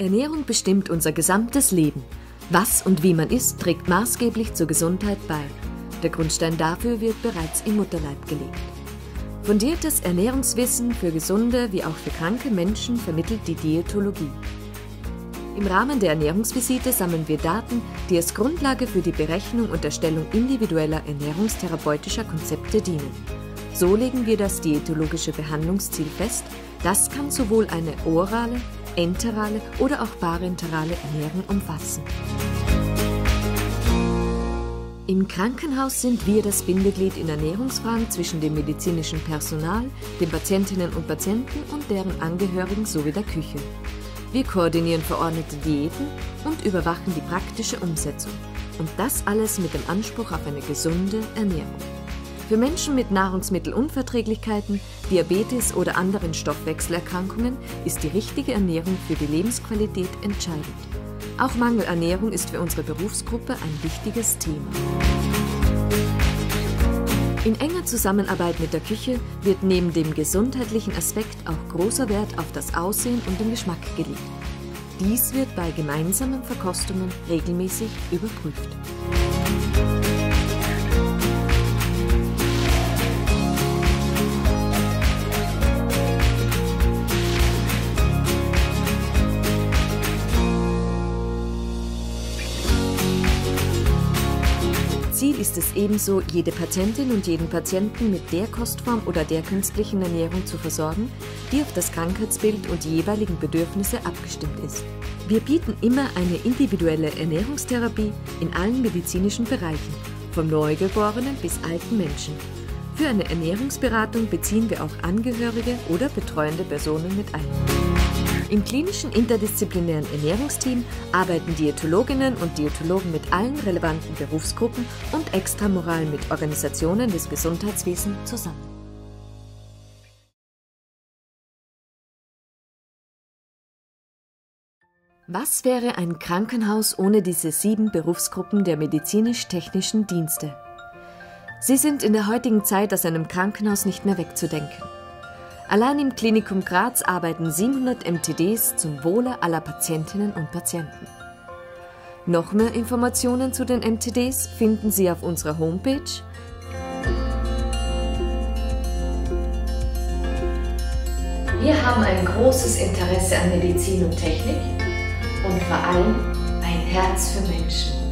Ernährung bestimmt unser gesamtes Leben. Was und wie man isst, trägt maßgeblich zur Gesundheit bei. Der Grundstein dafür wird bereits im Mutterleib gelegt. Fundiertes Ernährungswissen für gesunde wie auch für kranke Menschen vermittelt die Diätologie. Im Rahmen der Ernährungsvisite sammeln wir Daten, die als Grundlage für die Berechnung und Erstellung individueller ernährungstherapeutischer Konzepte dienen. So legen wir das diätologische Behandlungsziel fest. Das kann sowohl eine orale, enterale oder auch parenterale Ernährung umfassen. Im Krankenhaus sind wir das Bindeglied in Ernährungsfragen zwischen dem medizinischen Personal, den Patientinnen und Patienten und deren Angehörigen sowie der Küche. Wir koordinieren verordnete Diäten und überwachen die praktische Umsetzung. Und das alles mit dem Anspruch auf eine gesunde Ernährung. Für Menschen mit Nahrungsmittelunverträglichkeiten, Diabetes oder anderen Stoffwechselerkrankungen ist die richtige Ernährung für die Lebensqualität entscheidend. Auch Mangelernährung ist für unsere Berufsgruppe ein wichtiges Thema. In enger Zusammenarbeit mit der Küche wird neben dem gesundheitlichen Aspekt auch großer Wert auf das Aussehen und den Geschmack gelegt. Dies wird bei gemeinsamen Verkostungen regelmäßig überprüft. Ziel ist es ebenso, jede Patientin und jeden Patienten mit der Kostform oder der künstlichen Ernährung zu versorgen, die auf das Krankheitsbild und die jeweiligen Bedürfnisse abgestimmt ist. Wir bieten immer eine individuelle Ernährungstherapie in allen medizinischen Bereichen, vom Neugeborenen bis alten Menschen. Für eine Ernährungsberatung beziehen wir auch Angehörige oder betreuende Personen mit ein. Im klinischen interdisziplinären Ernährungsteam arbeiten Diätologinnen und Diätologen mit allen relevanten Berufsgruppen und extramoral mit Organisationen des Gesundheitswesens zusammen. Was wäre ein Krankenhaus ohne diese 7 Berufsgruppen der medizinisch-technischen Dienste? Sie sind in der heutigen Zeit aus einem Krankenhaus nicht mehr wegzudenken. Allein im Klinikum Graz arbeiten 700 MTDs zum Wohle aller Patientinnen und Patienten. Noch mehr Informationen zu den MTDs finden Sie auf unserer Homepage. Wir haben ein großes Interesse an Medizin und Technik und vor allem ein Herz für Menschen.